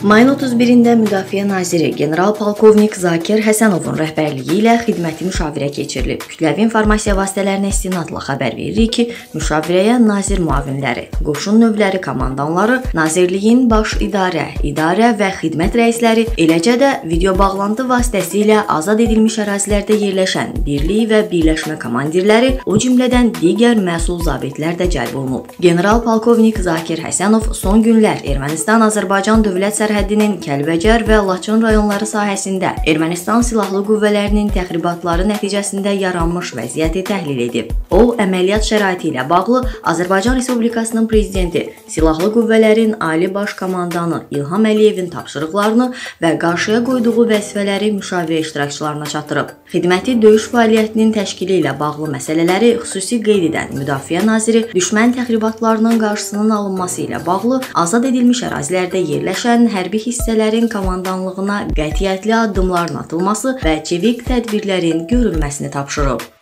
Mayın 31-də Müdafiə Naziri General-Polkovnik Zakir Həsənovun rəhbərliyi ilə xidməti müşavirə keçirilib. Kütləvi informasiya vasitələrinə istinadla xəbər veririk ki, müşavirəyə nazir müavinləri, qoşun növləri komandanları, Nazirliyin baş idarə və xidmət rəisləri, eləcə də video bağlantı vasitəsilə azad edilmiş ərazilərdə yerləşən birlik və birləşmə komandirləri, o cümlədən digər məsul zabitlər də cəlb olunub. General-Polkovnik Zakir Həsənov son günlər Ermənistan-Azərbaycan dövlət sərhədinin Kəlbəcər və Laçın rayonları sahəsində Ermənistan silahlı qüvvələrinin təxribatları nəticəsində yaranmış vəziyyəti təhlil edib. O, əməliyyat şəraiti ilə bağlı Azərbaycan Respublikasının prezidenti, silahlı qüvvələrin ali baş komandanı İlham Əliyevin tapşırıqlarını və qarşıya qoyduğu vəzifələri müşavirə iştirakçılarına çatdırıb. Xidməti döyüş fəaliyyətinin təşkili ilə bağlı məsələləri xüsusi qeyd edən Müdafiə Naziri düşmən təxribatlarının qarşısının alınması ilə bağlı azad edilmiş ərazilərdə yerləşən hərbi hissələrin komandanlığına qətiyyətli addımların atılması və çevik tədbirlərin görülməsini tapşırıb.